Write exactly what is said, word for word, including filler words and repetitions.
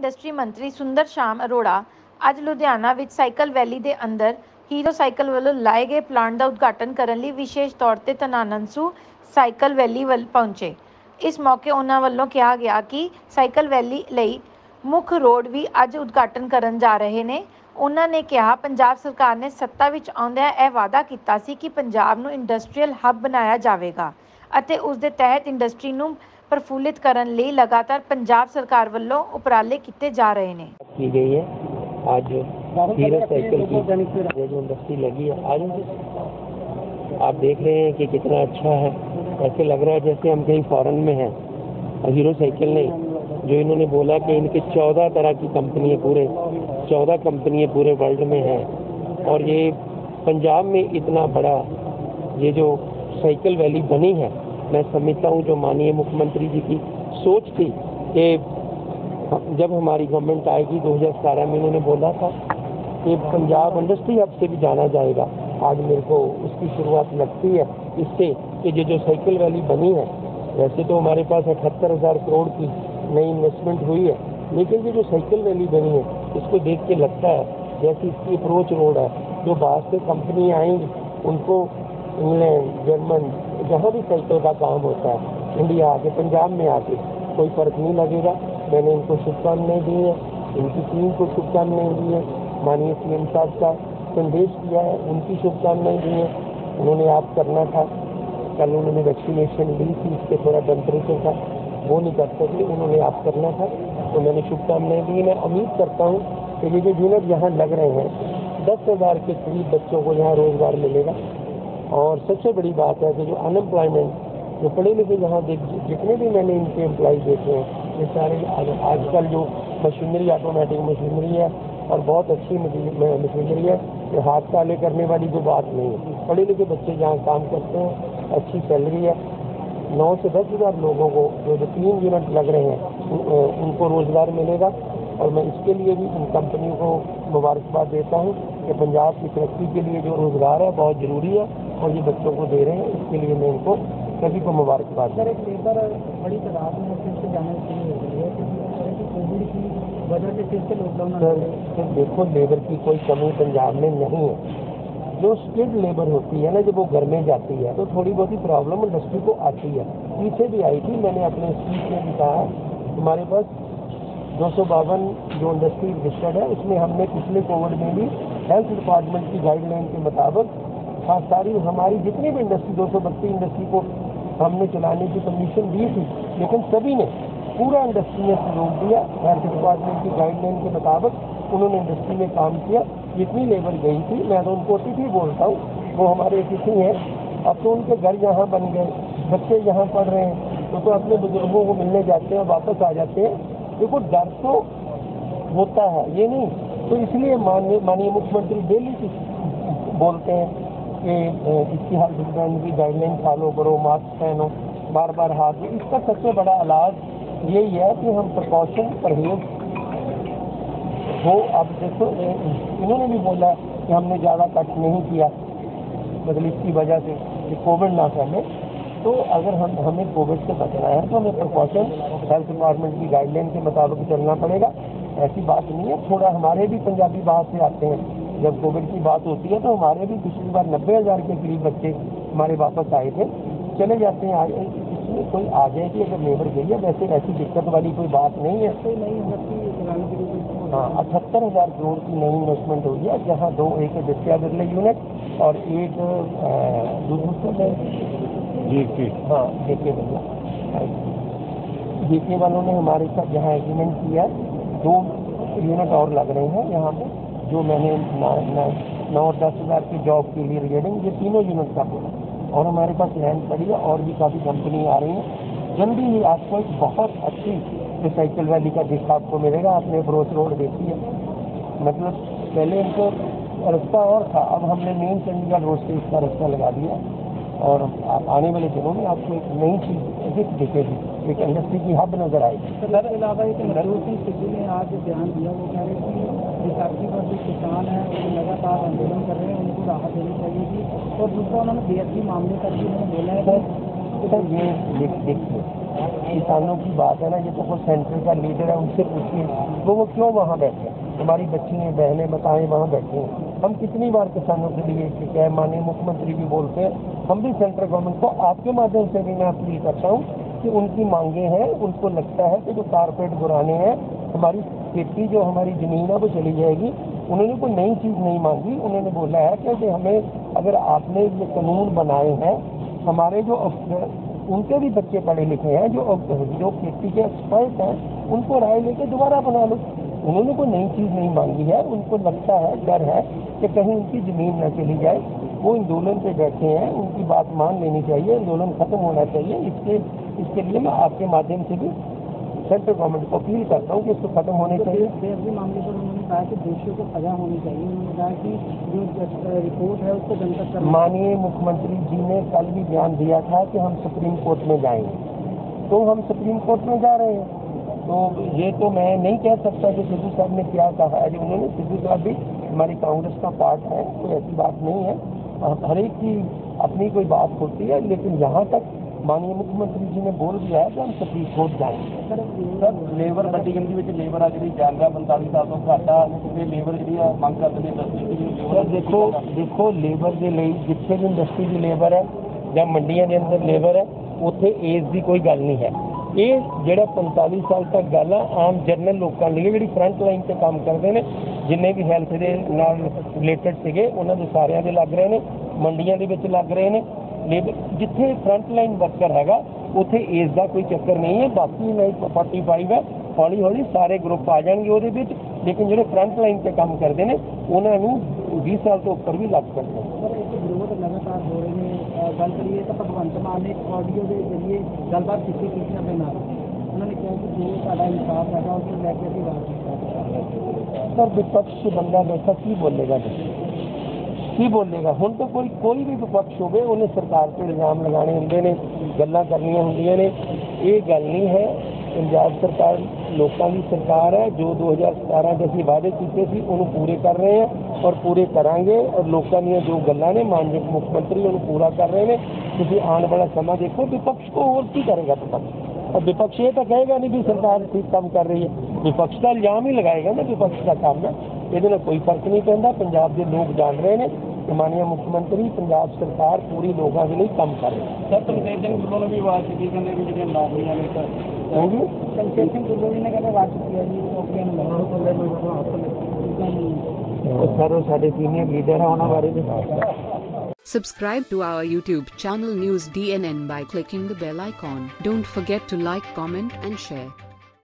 Industry ਮੰਤਰੀ ਸੁੰਦਰ ਸ਼ਾਮ ਅਰੋੜਾ ਅੱਜ ਲੁਧਿਆਣਾ ਵਿੱਚ ਸਾਈਕਲ ਵੈਲੀ ਦੇ ਅੰਦਰ ਹੀਰੋ ਸਾਈਕਲ ਵੱਲੋਂ ਲਾਏ ਗਏ ਪਲਾਂਟ ਦਾ ਉਦਘਾਟਨ ਕਰਨ ਲਈ ਵਿਸ਼ੇਸ਼ ਤੌਰ ਤੇ ਧਨਾਨੰਸੂ ਸਾਈਕਲ ਵੈਲੀ ਵੱਲ ਪਹੁੰਚੇ। ਇਸ ਮੌਕੇ ਉਹਨਾਂ ਵੱਲੋਂ ਕਿਹਾ ਗਿਆ ਕਿ ਸਾਈਕਲ ਵੈਲੀ ਲਈ ਮੁੱਖ ਰੋਡ ਵੀ ਅੱਜ ਉਦਘਾਟਨ ਕਰਨ ਜਾ ਰਹੇ ਨੇ। ਉਹਨਾਂ ਨੇ ਕਿਹਾ, ਪੰਜਾਬ ਸਰਕਾਰ ਨੇ ਸੱਤਾ ਵਿੱਚ ਆਉਂਦਿਆਂ ਇਹ ਵਾਅਦਾ ਕੀਤਾ ਸੀ ਕਿ ਪੰਜਾਬ ਨੂੰ ਇੰਡਸਟਰੀਅਲ ਹੱਬ ਬਣਾਇਆ ਜਾਵੇਗਾ ਅਤੇ ਉਸ ਦੇ ਤਹਿਤ ਇੰਡਸਟਰੀ ਨੂੰ ਪ੍ਰਫੁੱਲਿਤ ਕਰਨ ਲਈ लगातार पंजाब सरकार वालों उपराले किए जा रहे हैं। की गई है आज हीरो साइकिल की जो इंडस्ट्री लगी है, आज आप देख रहे हैं कि कितना अच्छा है। ऐसे लग रहा है जैसे हम कहीं फॉरेन में हैं। और हीरो साइकिल ने जो इन्होंने बोला कि इनके चौदह तरह की कंपनियां पूरे चौदह कंपनियां पूरे वर्ल्ड में हैं और ये पंजाब में इतना बड़ा ये जो साइकिल वैली बनी है, मैं समझता हूँ जो माननीय मुख्यमंत्री जी की सोच थी कि जब हमारी गवर्नमेंट आएगी दो हज़ार सतारह में इन्होंने बोला था कि पंजाब इंडस्ट्री हब से भी जाना जाएगा। आज मेरे को उसकी शुरुआत लगती है इससे कि ये जो साइकिल वैली बनी है, वैसे तो हमारे पास अठहत्तर हज़ार करोड़ की नई इन्वेस्टमेंट हुई है, लेकिन ये जो साइकिल वैली बनी है इसको देख के लगता है जैसे इसकी अप्रोच रोड है। जो बाहर से कंपनी आएंगी उनको इंग्लैंड, जर्मन, जहाँ भी साइकिल का काम होता है, इंडिया आके पंजाब में आके कोई फर्क नहीं लगेगा। मैंने इनको शुभकामनाएं दी है, इनकी टीम को शुभकामनाएं दी है, माननीय सीएम साहब का संदेश दिया है, उनकी शुभकामनाएं दी है। उन्होंने आप करना था, कल उन्होंने वैक्सीनेशन ली थी, इससे थोड़ा टेम्परेचर था वो नहीं कर सकते, उन्होंने आप करना था तो मैंने शुभकामनाएं दी। मैं उम्मीद करता हूँ कि ये जो यूनिट यहाँ लग रहे हैं, दस हज़ार के करीब बच्चों को यहाँ रोजगार मिलेगा। और सबसे बड़ी बात है कि जो अनएम्प्लॉयमेंट, जो पढ़े लिखे यहाँ जितने भी मैंने इनके एम्प्लॉय देखे हैं, ये सारे आजकल जो मशीनरी, ऑटोमेटिक मशीनरी है और बहुत अच्छी मशीनरी है, ये हाथ काले करने वाली कोई बात नहीं है। पढ़े लिखे बच्चे यहाँ काम करते हैं, अच्छी सैलरी है। नौ से दस हज़ार लोगों को जो जो तीन यूनिट लग रहे हैं उन, उनको रोजगार मिलेगा। और मैं इसके लिए भी इन कंपनियों को मुबारकबाद देता हूँ कि पंजाब की तरक्की के लिए जो रोजगार है बहुत ज़रूरी है और ये बच्चों को दे रहे हैं, इसके लिए मैं इनको सभी को मुबारकबाद। सर, एक लेबर बड़ी तादाद में फिर से जाना शुरू हो गई है क्योंकि कोविड की वजह से फिर से लॉकडाउन। सर देखो, लेबर की कोई कमी पंजाब में नहीं है। जो स्किल्ड लेबर होती है ना, जब वो घर में जाती है तो थोड़ी बहुत ही प्रॉब्लम इंडस्ट्री को आती है, पीछे भी आई थी। मैंने अपने स्पीच में भी कहा, हमारे पास दो सौ बावन जो इंडस्ट्री रजिस्टर्ड है, उसमें हमने पिछले कोविड में भी हेल्थ डिपार्टमेंट की गाइडलाइन के मुताबिक हाँ सारी हमारी जितनी भी इंडस्ट्री दो सौ बत्तीस इंडस्ट्री को हमने चलाने की परमिशन दी थी, लेकिन सभी ने पूरा इंडस्ट्री में सहयोग दिया। हेल्थ डिपार्टमेंट की गाइडलाइन के मुताबिक उन्होंने इंडस्ट्री में काम किया। जितनी लेबर गई थी, मैं तो उनको अतिथि बोलता हूँ, वो हमारे अतिथि हैं। अब तो उनके घर यहाँ बन गए, बच्चे यहाँ पढ़ रहे हैं, तो, तो अपने बुजुर्गों को मिलने जाते हैं, वापस आ जाते हैं। देखो, डर तो होता है, ये नहीं तो इसलिए माननीय माननीय मुख्यमंत्री डेली बोलते हैं कि इसकी हेल्थ डिपार्टमेंट की गाइडलाइन फॉलो करो, मास्क पहनो, बार बार हाथ। इसका सबसे बड़ा इलाज यही है कि हम प्रिकॉशन परहेज हो। अब देखो, इन्होंने भी बोला कि हमने ज़्यादा कट नहीं किया, मतलब इसकी वजह से कि कोविड ना फैले। तो अगर हम हमें कोविड से बचना है तो हमें प्रिकॉशन हेल्थ डिपार्टमेंट की गाइडलाइन के मुताबिक चलना पड़ेगा। ऐसी बात नहीं है, थोड़ा हमारे भी पंजाबी बाहर से आते हैं, जब कोविड की बात होती है तो हमारे भी पिछली बार नब्बे हज़ार के करीब बच्चे हमारे वापस आए थे, चले जाते हैं। आए इसमें कोई आ जाएगी अगर लेबर गई है, वैसे ऐसी दिक्कत वाली कोई बात नहीं है। कोई नई इंडस्ट्री हाँ, अठहत्तर हज़ार करोड़ की नई इन्वेस्टमेंट हुई है, जहाँ दो एक विद्या बिरला यूनिट और एक दूसरे जी हाँ जेके बिरला जेके वालों ने हमारे साथ जहाँ एग्रीमेंट किया, दो यूनिट और लग रहे हैं यहाँ पे, जो मैंने नौ और दस हज़ार की जॉब के लिए रिगार्डिंग ये तीनों यूनिट का बोला। और हमारे पास लैंड पड़ी है और भी काफ़ी कंपनी आ रही हैं। जल्दी ही आपको एक बहुत अच्छी साइकिल वैली का दिखा आपको मिलेगा। आपने ब्रोच रोड देखी है, मतलब पहले इनको रास्ता और था, अब हमने मेन चंडीगढ़ रोड से इसका रास्ता लगा दिया और आने वाले दिनों में आपको एक नई चीज दिखेगी, एक इंडस्ट्री की हब नजर आएगी। सर, इसके अलावा एक नवजोत सिंह सिद्धू ने आज बयान दिया, वो कह रहे हैं कि विसाखी पर जो किसान हैं वो लगातार आंदोलन कर रहे हैं, उनको राहत देनी चाहिए थी। और दूसरा, उन्होंने बीएसपी मामले पर भी उन्होंने बोला है सर ये देखिए, किसानों की बात है ना, ये तो कोई सेंटर का लीडर है, उनसे पूछिए वो वो क्यों वहाँ बैठे। हमारी बच्चियाँ बहनें बताएं वहाँ बैठे हैं। हम कितनी बार किसानों के लिए ठीक है, माननीय मुख्यमंत्री भी बोलते हैं, हम भी सेंट्रल गवर्नमेंट को आपके माध्यम से भी मैं अपील करता हूँ कि उनकी मांगे हैं, उनको लगता है कि जो कारपेट गिराने हैं हमारी खेती, जो हमारी ज़मीन है वो चली जाएगी। उन्होंने कोई नई चीज़ नहीं मांगी, उन्होंने बोला है कि हमें अगर आपने ये कानून बनाए हैं, हमारे जो उनके भी बच्चे पढ़े लिखे हैं, जो जो खेती के एक्सपर्ट हैं, उनको राय लेके दोबारा बना लो। उन्होंने कोई नई चीज़ नहीं मांगी है, उनको लगता है, डर है कि कहीं उनकी ज़मीन न चली जाए। वो आंदोलन पे बैठे हैं, उनकी बात मान लेनी चाहिए, आंदोलन खत्म होना चाहिए। इसके इसके लिए मैं आपके माध्यम से भी सेंट्रल गवर्नमेंट को अपील करता हूँ कि इसको खत्म होने चाहिए। बेअदबी मामले पर उन्होंने कहा कि दोषियों को सजा होनी चाहिए। उन्होंने कहा कि जो रिपोर्ट है उसको जनतक करना। माननीय मुख्यमंत्री जी ने कल भी बयान दिया था कि हम सुप्रीम कोर्ट में जाएंगे, तो हम सुप्रीम कोर्ट में जा रहे हैं। तो ये तो मैं नहीं कह सकता कि सिद्धू साहब ने क्या कहा है। जो उन्होंने, सिद्धू साहब भी हमारी कांग्रेस का पार्ट है, कोई ऐसी बात नहीं है, हर एक की अपनी कोई बात होती है, लेकिन यहाँ तक माननीय मुख्यमंत्री जी ने बोल दिया है कि हम सुप्रीम कोर्ट जाएंगे। सर लेबर ਵੱਡੀ ਗਿਣਤੀ ਵਿੱਚ ਲੇਬਰ ਆ ਜਿਹੜੀ ਜਾਂਦਾ पैंतालीस ਸਾਲ ਤੋਂ ਘੱਟ ਆ ਤੇ ਲੇਬਰ ਜਿਹੜੀ ਆ ਮੰਗ ਕਰਦੇ ਨੇ ਇੰਡਸਟਰੀ ਦੀ ਸਰ ਦੇਖੋ ਦੇਖੋ ਲੇਬਰ ਦੇ ਲਈ ਜਿੱਥੇ ਵੀ ਇੰਡਸਟਰੀ ਦੀ ਲੇਬਰ ਹੈ ਜਾਂ ਮੰਡੀਆਂ ਦੇ ਅੰਦਰ ਲੇਬਰ ਹੈ, ਉੱਥੇ ਏਜ ਦੀ ਕੋਈ ਗੱਲ ਨਹੀਂ ਹੈ। ਇਹ ਜਿਹੜਾ पैंतालीस ਸਾਲ ਤੱਕ ਗੱਲ ਆ ਆਮ ਜਨਰਲ ਲੋਕਾਂ ਲਈ, ਜਿਹੜੀ ਫਰੰਟ ਲਾਈਨ ਤੇ ਕੰਮ ਕਰਦੇ ਨੇ, ਜਿੰਨੇ ਵੀ ਹੈਲਥ ਦੇ ਨਾਲ ਰਿਲੇਟਡ ਸੀਗੇ ਉਹਨਾਂ ਦੇ ਸਾਰਿਆਂ ਦੇ ਲੱਗ ਰਹੇ ਨੇ, ਮੰਡੀਆਂ ਦੇ ਵਿੱਚ ਲੱਗ ਰਹੇ ਨੇ। ਲੇਬਰ ਜਿੱਥੇ ਫਰੰਟ ਲਾਈਨ ਵਰਕਰ ਹੈਗਾ ਉੱਥੇ ਏਜ ਦਾ ਕੋਈ ਚੱਕਰ ਨਹੀਂ ਹੈ। ਬਾਕੀ ਨਹੀਂ पैंतालीस ਹੈ, ਹੌਲੀ ਹੌਲੀ ਸਾਰੇ ਗਰੁੱਪ ਆ ਜਾਣਗੇ ਉਹਦੇ ਵਿੱਚ, ਲੇਕਿਨ ਜਿਹੜੇ ਫਰੰਟ ਲਾਈਨ ਤੇ ਕੰਮ ਕਰਦੇ ਨੇ ਉਹਨਾਂ ਨੂੰ बीस ਸਾਲ ਤੋਂ ਉੱਪਰ ਵੀ ਲੱਗ ਸਕਦੇ ਨੇ। ਸਰ ਇੱਕ ਵਿਰੋਧ ਲਗਾਤਾਰ ਹੋ ਰਹੇ ਨੇ। ਗੱਲ ਕਰੀਏ ਤਾਂ ਭਗਵੰਤ ਮਾਨ ਨੇ ਇੱਕ ਆਡੀਓ ਦੇ ਜ਼ਰੀਏ ਗੱਲਬਾਤ ਕੀਤੀ ਟੀਚਰਾਂ ਦੇ ਨਾਲ। ਉਹਨਾਂ ਨੇ ਕਿਹਾ ਕਿ ਜੋ ਸਾਡਾ ਇਨਸਾਫ ਹੈਗਾ ਉਸ ਨੂੰ ਲੈ ਕੇ ਅਸੀਂ ਬਾਤ ਕਰਾਂਗੇ। ਸਰ ਵਿਪਕਸ਼ ਚ ਬੰਦਾ ਬੈਠਾ ਕੀ ਬੋਲੇਗਾ ਕੀ ਬੋਲੇਗਾ ਹੁਣ ਤਾਂ ਕੋਈ ਕੋਈ ਵੀ ਵਿਪਕਸ਼ ਹੋਵੇ ਉਹਨੇ ਸਰਕਾਰ ਤੇ ਇਲਜ਼ਾਮ ਲਗਾਉਣੇ ਹੁੰਦੇ ਨੇ, ਗੱਲਾਂ ਕਰਨੀਆਂ ਹੁੰਦੀਆਂ ਨੇ। ਇਹ ਗੱਲ ਨਹੀਂ ਹੈ। ਪੰਜਾਬ ਸਰਕਾਰ ਲੋਕਾਂ ਦੀ ਸਰਕਾਰ ਹੈ। ਜੋ दो हज़ार सतारह ਦੇ ਅਸੀਂ ਵਾਅਦੇ ਕੀਤੇ ਸੀ ਉਹਨੂੰ ਪੂਰੇ ਕਰ ਰਹੇ ਹਾਂ ਔਰ ਪੂਰੇ ਕਰਾਂਗੇ। ਔਰ ਲੋਕਾਂ ਦੀਆਂ ਜੋ ਗੱਲਾਂ ਨੇ ਮਾਨਯੋਗ ਮੁੱਖ ਮੰਤਰੀ ਉਹਨੂੰ ਪੂਰਾ ਕਰ ਰਹੇ ਨੇ। ਤੁਸੀਂ ਆਉਣ ਵਾਲਾ ਸਮਾਂ ਦੇਖੋ ਵਿਪਕਸ਼ ਕੋ ਹੋਰ ਕੀ ਕਰੇਗਾ ਵਿਪਕਸ਼। और विपक्ष ये तो कहेगा नहीं भी सरकार ठीक काम कर रही है, विपक्ष का इल्जाम ही लगाएगा ना, विपक्ष का काम है। ये कोई फर्क नहीं पैंदा। पंजाब के लोग जान रहे हैं कि माननीय मुख्यमंत्री पंजाब सरकार पूरी लोगों के लिए काम कर रही है। सर तलसेर सिंह ढिल्लों ने भी आवाज़ की कहते भी जो नौकरियां ने होंगी, तलसेर सिंह ढिल्लों ने कहते आवाज़ की है जी नौकरियां सर साढ़े सीनियर लीडर है उन्होंने बारे में। Subscribe to our YouTube channel News D N N by clicking the bell icon. Don't forget to like, comment and share.